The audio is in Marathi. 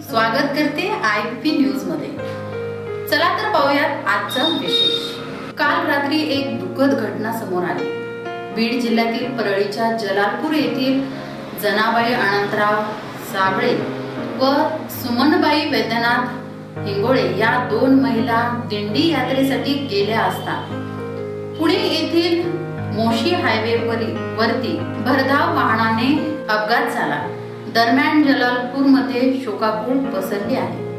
स्वागत करते IBP न्यूज मध्ये। चला तर पाहूयात आजचा विशेष। काल रात्री एक दुःखद घटना समोर आली। बीड जिल्ह्यातील परळीच्या जलालपूर येथील जनाबाई अनंतराव साबळे व सुमनबाई वैद्यनाथ हिंगोळे या दोन महिला दिंडी यात्रेसाठी गेल्या असता पुणे येथील मोशी हायवे वरती भरधाव वाहनाने अपघात झाला। दरम्यान जलालपूर मध्ये शोकाकूळ पसरली आहे।